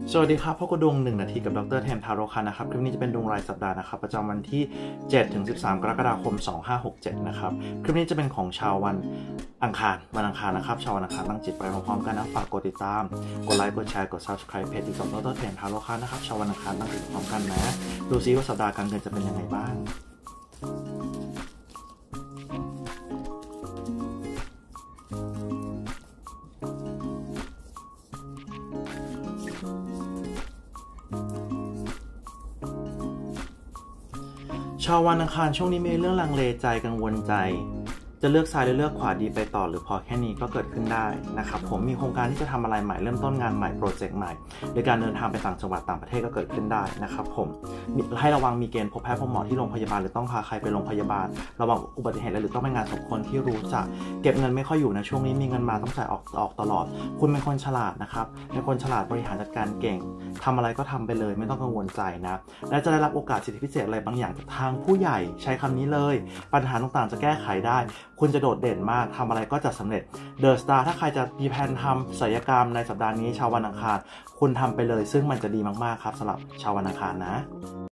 สวัสดีครับพ่อก็ดวง1 นาทีกับดรเทมทาโร่ค่ะนะครับคลิปนี้จะเป็นดวงรายสัปดาห์นะครับประจำวันที่7 ถึง 13 กรกฎาคม 2567นะครับคลิปนี้จะเป็นของชาววันอังคารนะครับชาววันอังคารตั้งจิตไปพร้อมๆกันนะฝากกดติดตามกดไลค์กดแชร์กด Subscribe เพจที่ดรเทมทาโร่ค่ะนะครับชาววันอังคารตั้งจิตพร้อมกันนะดูซิว่าสัปดาห์การเงินจะเป็นยังไงบ้างชาววันอังคารช่วงนี้มีเรื่องลังเลใจกังวลใจจะเลือกซ้ายหรือเลือกขวาดีไปต่อหรือพอแค่นี้ก็เกิดขึ้นได้นะครับผมมีโครงการที่จะทำอะไรใหม่เริ่มต้นงานใหม่โปรเจกต์ใหม่โดยการเดินทางไปต่างจังหวัดต่างประเทศก็เกิดขึ้นได้นะครับผมให้ระวังมีเกณฑ์พบแพทย์พบหมอที่โรงพยาบาลหรือต้องพาใครไปโรงพยาบาลระวังอุบัติเหตุหรือต้องไปงานศพคนที่รู้จักเก็บเงินไม่ค่อยอยู่นะช่วงนี้มีเงินมาต้องจ่ายออกตลอดคุณเป็นคนฉลาดนะครับเป็นคนฉลาดบริหารจัดการเก่งทำอะไรก็ทำไปเลยไม่ต้องกังวลใจนะและจะได้รับโอกาสสิทธิพิเศษอะไรบางอย่างจากทางผู้ใหญ่ใช้คำนี้เลยปัญหาต่างๆจะแก้ไขได้คุณจะโดดเด่นมากทำอะไรก็จะสำเร็จเดอะสตาร์ถ้าใครจะมีแผนทำศัลยกรรมในสัปดาห์นี้ชาววันอังคารคุณทำไปเลยซึ่งมันจะดีมากๆครับสำหรับชาววันอังคารนะ